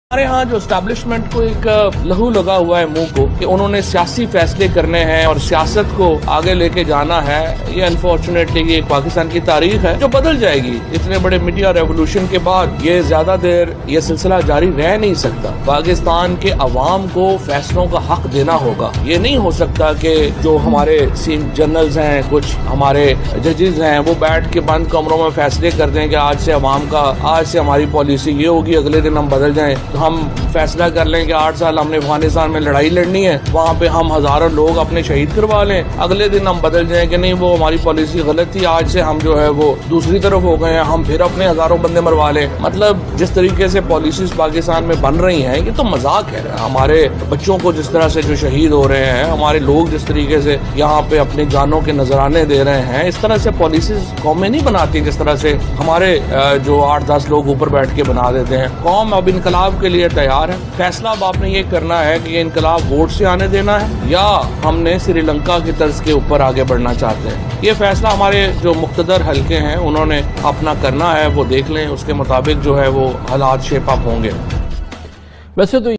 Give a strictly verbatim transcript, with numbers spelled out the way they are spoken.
हमारे यहाँ जो एस्टैब्लिशमेंट को एक लहू लगा हुआ है मुंह को कि उन्होंने सियासी फैसले करने हैं और सियासत को आगे लेके जाना है। ये अनफॉर्चुनेटली ये पाकिस्तान की तारीख है जो बदल जाएगी। इतने बड़े मीडिया रेवोल्यूशन के बाद ये ज्यादा देर ये सिलसिला जारी रह नहीं सकता। पाकिस्तान के अवाम को फैसलों का हक देना होगा। ये नहीं हो सकता कि जो हमारे सीन जनरल्स हैं, कुछ हमारे जजेस हैं, वो बैठ के बंद कमरों में फैसले कर दें कि आज से अवाम का आज से हमारी पॉलिसी ये होगी, अगले दिन हम बदल जाएं। हम फैसला कर लें कि आठ साल हमने अफगानिस्तान में लड़ाई लड़नी है, वहाँ पे हम हजारों लोग अपने शहीद करवा लें, अगले दिन हम बदल जाएं कि नहीं वो हमारी पॉलिसी गलत थी, आज से हम जो है वो दूसरी तरफ हो गए हैं, हम फिर अपने हजारों बंदे मरवा लें। मतलब जिस तरीके से पॉलिसीज पाकिस्तान में बन रही हैं ये तो मजाक है। हमारे बच्चों को जिस तरह से जो शहीद हो रहे हैं, हमारे लोग जिस तरीके से यहाँ पे अपनी जानों के नजराने दे रहे हैं, इस तरह से पॉलिसीज कौमें नहीं बनाती जिस तरह से हमारे जो आठ दस लोग ऊपर बैठ के बना देते हैं। कौम अब इनकलाब के लिए तैयार है। फैसला अब आपने ये करना है कि ये इनकलाब वोट से आने देना है या हमने श्रीलंका की तर्ज के ऊपर आगे बढ़ना चाहते हैं। ये फैसला हमारे जो मुख्तदर हल्के हैं उन्होंने अपना करना है, वो देख लें, उसके मुताबिक जो है वो हालात शेप अप होंगे। वैसे तो